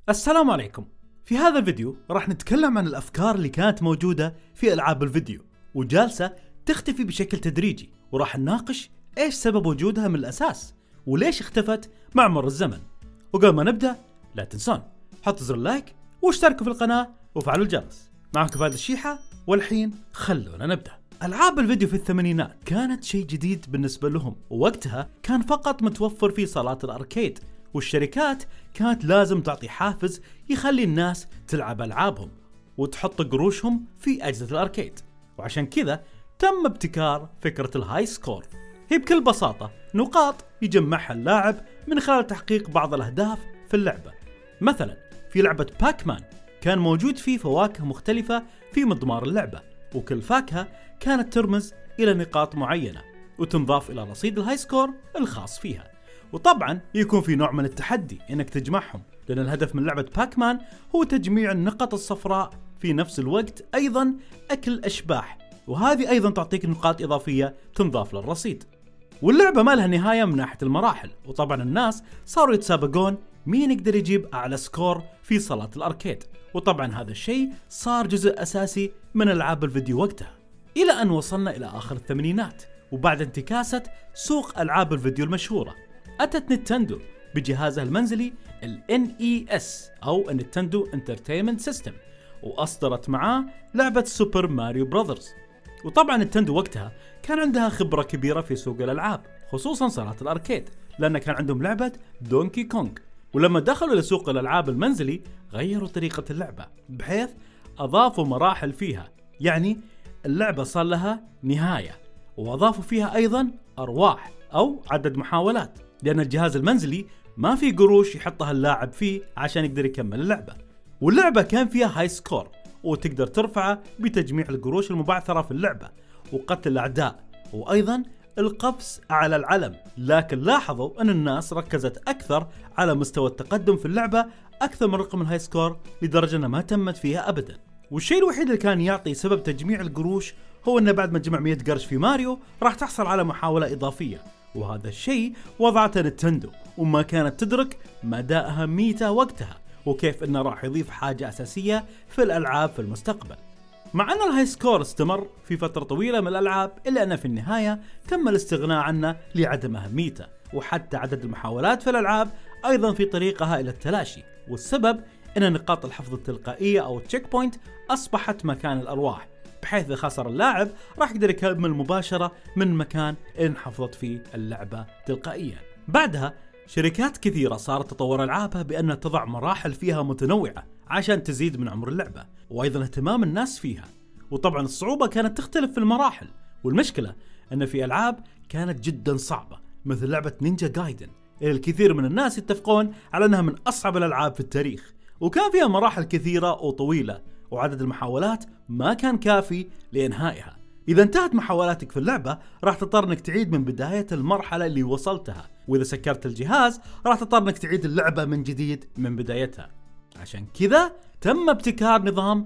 السلام عليكم. في هذا الفيديو راح نتكلم عن الأفكار اللي كانت موجودة في ألعاب الفيديو وجالسة تختفي بشكل تدريجي، وراح نناقش إيش سبب وجودها من الأساس وليش اختفت مع مر الزمن. وقبل ما نبدأ لا تنسون حطوا زر اللايك واشتركوا في القناة وفعلوا الجرس. معكم فهد الشيحة، والحين خلونا نبدأ. ألعاب الفيديو في الثمانينات كانت شيء جديد بالنسبة لهم، ووقتها كان فقط متوفر في صالات الأركيد، والشركات كانت لازم تعطي حافز يخلي الناس تلعب ألعابهم وتحط قروشهم في أجهزة الأركيد. وعشان كذا تم ابتكار فكرة الهاي سكور. هي بكل بساطة نقاط يجمعها اللاعب من خلال تحقيق بعض الأهداف في اللعبة. مثلا في لعبة باكمان كان موجود فيه فواكه مختلفة في مضمار اللعبة، وكل فاكهة كانت ترمز إلى نقاط معينة وتنضاف إلى رصيد الهاي سكور الخاص فيها. وطبعا يكون في نوع من التحدي انك تجمعهم، لان الهدف من لعبة باكمان هو تجميع النقط الصفراء في نفس الوقت ايضا اكل الاشباح، وهذه ايضا تعطيك نقاط اضافية تنضاف للرصيد. واللعبة ما لها نهاية من ناحية المراحل، وطبعا الناس صاروا يتسابقون مين يقدر يجيب اعلى سكور في صالات الاركيد، وطبعا هذا الشيء صار جزء اساسي من العاب الفيديو وقتها، الى ان وصلنا الى اخر الثمانينات. وبعد انتكاسة سوق العاب الفيديو المشهورة، أتت نينتندو بجهازها المنزلي ال NES أو نينتندو انترتينمنت سيستم، وأصدرت معاه لعبة سوبر ماريو براذرز. وطبعا نينتندو وقتها كان عندها خبرة كبيرة في سوق الألعاب، خصوصا صالات الأركيد، لأن كان عندهم لعبة دونكي كونغ. ولما دخلوا لسوق الألعاب المنزلي غيروا طريقة اللعبة، بحيث أضافوا مراحل فيها، يعني اللعبة صار لها نهاية، وأضافوا فيها أيضا أرواح أو عدد محاولات، لأن الجهاز المنزلي ما في قروش يحطها اللاعب فيه عشان يقدر يكمل اللعبة. واللعبة كان فيها هاي سكور، وتقدر ترفعه بتجميع القروش المبعثرة في اللعبة وقتل الأعداء، وأيضا القفز على العلم. لكن لاحظوا أن الناس ركزت أكثر على مستوى التقدم في اللعبة أكثر من رقم الهاي سكور، لدرجة أنها ما تمت فيها أبدا. والشيء الوحيد اللي كان يعطي سبب تجميع القروش هو أنه بعد ما تجمع 100 قرش في ماريو راح تحصل على محاولة إضافية، وهذا الشيء وضعته نينتندو وما كانت تدرك مدى أهميته وقتها، وكيف انه راح يضيف حاجة أساسية في الألعاب في المستقبل. مع أن الهاي سكور استمر في فترة طويلة من الألعاب، إلا أن في النهاية تم الاستغناء عنه لعدم أهميته، وحتى عدد المحاولات في الألعاب أيضا في طريقها إلى التلاشي. والسبب أن نقاط الحفظ التلقائية أو التشيك بوينت أصبحت مكان الأرواح، بحيث إذا خسر اللاعب راح يقدر يكمل مباشرة من مكان انحفظت فيه اللعبة تلقائيا. بعدها شركات كثيرة صارت تطور ألعابها بأنها تضع مراحل فيها متنوعة عشان تزيد من عمر اللعبة، وأيضا اهتمام الناس فيها. وطبعا الصعوبة كانت تختلف في المراحل، والمشكلة أن في ألعاب كانت جدا صعبة مثل لعبة نينجا جايدن، اللي الكثير من الناس يتفقون على أنها من أصعب الألعاب في التاريخ، وكان فيها مراحل كثيرة وطويلة، وعدد المحاولات ما كان كافي لإنهائها. إذا انتهت محاولاتك في اللعبة راح تضطر انك تعيد من بداية المرحلة اللي وصلتها، وإذا سكرت الجهاز راح تضطر انك تعيد اللعبة من جديد من بدايتها. عشان كذا تم ابتكار نظام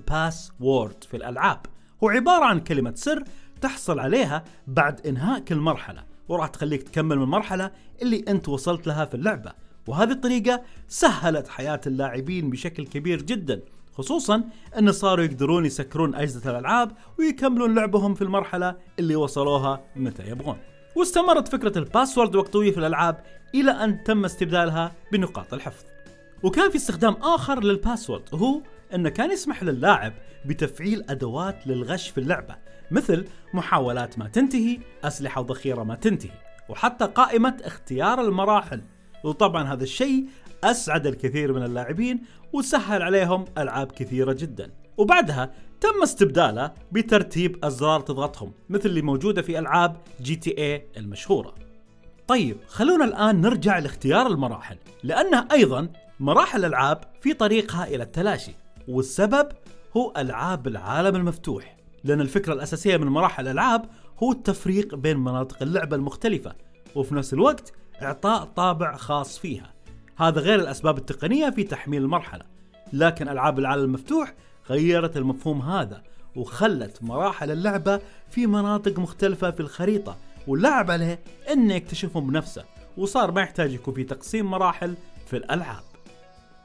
الباسورد في الألعاب، هو عبارة عن كلمة سر تحصل عليها بعد إنهاء كل مرحلة، وراح تخليك تكمل من المرحلة اللي أنت وصلت لها في اللعبة. وهذه الطريقة سهلت حياة اللاعبين بشكل كبير جدا، خصوصا أن صاروا يقدرون يسكرون أجهزة الألعاب ويكملون لعبهم في المرحلة اللي وصلوها متى يبغون. واستمرت فكرة الباسورد وقت طويل في الألعاب إلى أن تم استبدالها بنقاط الحفظ. وكان في استخدام آخر للباسورد، وهو أنه كان يسمح للاعب بتفعيل أدوات للغش في اللعبة، مثل محاولات ما تنتهي، أسلحة وذخيرة ما تنتهي، وحتى قائمة اختيار المراحل. وطبعا هذا الشيء أسعد الكثير من اللاعبين وسهل عليهم ألعاب كثيرة جدا. وبعدها تم استبداله بترتيب أزرار تضغطهم مثل اللي موجودة في ألعاب GTA المشهورة. طيب خلونا الآن نرجع لاختيار المراحل، لأنها أيضا مراحل الألعاب في طريقها إلى التلاشي، والسبب هو ألعاب العالم المفتوح، لأن الفكرة الأساسية من مراحل الألعاب هو التفريق بين مناطق اللعبة المختلفة، وفي نفس الوقت إعطاء طابع خاص فيها. هذا غير الأسباب التقنية في تحميل المرحلة، لكن ألعاب العالم المفتوح غيرت المفهوم هذا وخلت مراحل اللعبة في مناطق مختلفة في الخريطة، واللاعب عليه أنه يكتشفهم بنفسه، وصار ما يحتاج يكون في تقسيم مراحل في الألعاب.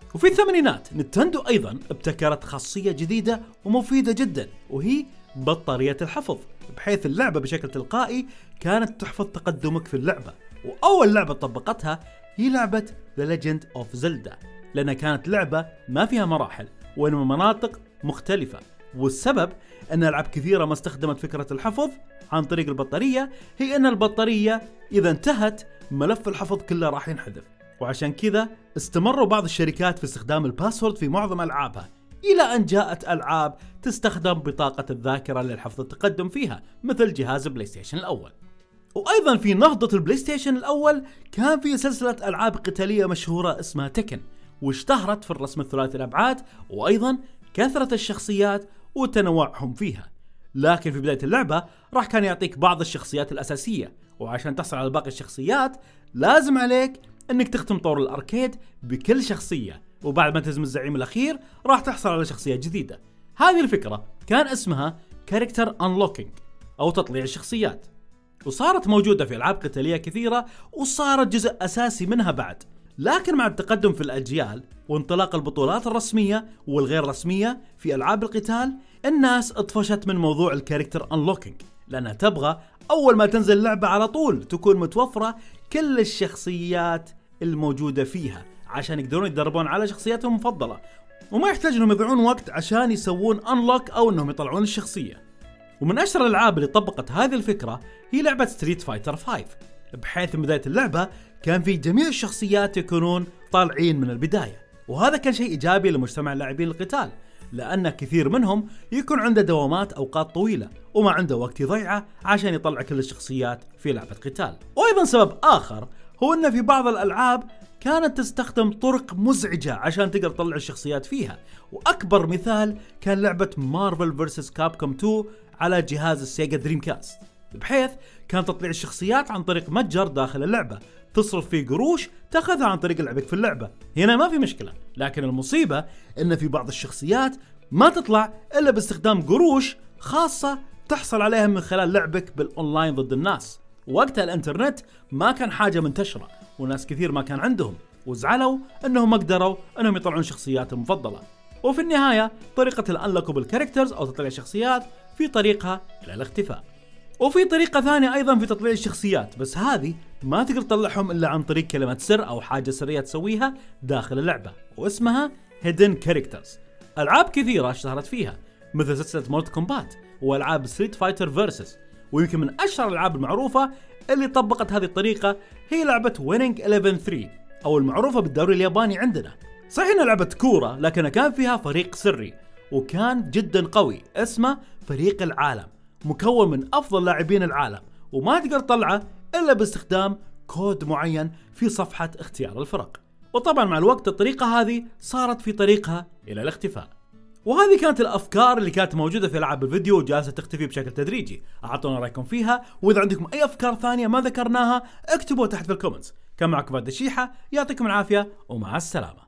وفي الثمانينات نينتندو أيضا ابتكرت خاصية جديدة ومفيدة جدا، وهي بطارية الحفظ، بحيث اللعبة بشكل تلقائي كانت تحفظ تقدمك في اللعبة. وأول لعبة طبقتها هي لعبة The Legend of Zelda، لأنها كانت لعبة ما فيها مراحل وإنما مناطق مختلفة، والسبب أن ألعاب كثيرة ما استخدمت فكرة الحفظ عن طريق البطارية هي أن البطارية إذا انتهت ملف الحفظ كله راح ينحذف، وعشان كذا استمروا بعض الشركات في استخدام الباسورد في معظم ألعابها، إلى أن جاءت ألعاب تستخدم بطاقة الذاكرة للحفظ التقدم فيها مثل جهاز بلاي ستيشن الأول. وأيضا في نهضة البلاي ستيشن الأول كان في سلسلة ألعاب قتالية مشهورة اسمها تكن، واشتهرت في الرسم الثلاثي الأبعاد وأيضا كثرة الشخصيات وتنوعهم فيها. لكن في بداية اللعبة راح كان يعطيك بعض الشخصيات الأساسية، وعشان تحصل على باقي الشخصيات لازم عليك انك تختم طور الاركيد بكل شخصية، وبعد ما تهزم الزعيم الأخير راح تحصل على شخصية جديدة. هذه الفكرة كان اسمها كاركتر انلوكينج أو تطليع الشخصيات، وصارت موجودة في ألعاب قتالية كثيرة وصارت جزء أساسي منها بعد. لكن مع التقدم في الأجيال وانطلاق البطولات الرسمية والغير رسمية في ألعاب القتال، الناس اطفشت من موضوع الكاركتر انلوكينج، لأنها تبغى أول ما تنزل اللعبة على طول تكون متوفرة كل الشخصيات الموجودة فيها عشان يقدرون يتدربون على شخصياتهم المفضلة، وما يحتاج انهم يضيعون وقت عشان يسوون انلوك او انهم يطلعون الشخصية. ومن اشهر الالعاب اللي طبقت هذه الفكرة هي لعبة ستريت فايتر 5، بحيث من بداية اللعبة كان في جميع الشخصيات يكونون طالعين من البداية، وهذا كان شيء ايجابي لمجتمع لاعبين القتال، لان كثير منهم يكون عنده دوامات اوقات طويلة وما عنده وقت يضيعه عشان يطلع كل الشخصيات في لعبة قتال. وايضا سبب اخر هو ان في بعض الالعاب كانت تستخدم طرق مزعجة عشان تقدر تطلع الشخصيات فيها، واكبر مثال كان لعبة مارفل فيرسس كابكوم 2 على جهاز السيجا دريم كاست، بحيث كان تطليع الشخصيات عن طريق متجر داخل اللعبة تصرف فيه قروش تاخذها عن طريق لعبك في اللعبة. هنا ما في مشكلة، لكن المصيبة ان في بعض الشخصيات ما تطلع الا باستخدام قروش خاصة تحصل عليها من خلال لعبك بالاونلاين ضد الناس. وقتها الانترنت ما كان حاجة منتشرة وناس كثير ما كان عندهم، وزعلوا انهم ما قدروا انهم يطلعون شخصياتهم المفضلة. وفي النهاية طريقة الانلوكبل كاركترز او تطليع الشخصيات في طريقها الى الاختفاء. وفي طريقة ثانية ايضا في تطليع الشخصيات، بس هذه ما تقدر تطلعهم الا عن طريق كلمة سر او حاجة سرية تسويها داخل اللعبة، واسمها هيدن كاركترز. العاب كثيرة اشتهرت فيها مثل سلسلة مورت كومبات والعاب ستريت فايتر فيرسس، ويمكن من اشهر الالعاب المعروفة اللي طبقت هذه الطريقة هي لعبة ويننج 11-3 او المعروفة بالدوري الياباني عندنا. صحيح انها لعبة كورة لكن كان فيها فريق سري وكان جدا قوي اسمه فريق العالم، مكون من افضل لاعبين العالم، وما تقدر تطلعه الا باستخدام كود معين في صفحة اختيار الفرق. وطبعا مع الوقت الطريقة هذه صارت في طريقها الى الاختفاء. وهذه كانت الافكار اللي كانت موجودة في العاب الفيديو وجالسة تختفي بشكل تدريجي. اعطونا رايكم فيها، واذا عندكم اي افكار ثانية ما ذكرناها اكتبوا تحت في الكومنتس. كان معكم فهد الشيحة، يعطيكم العافية ومع السلامة.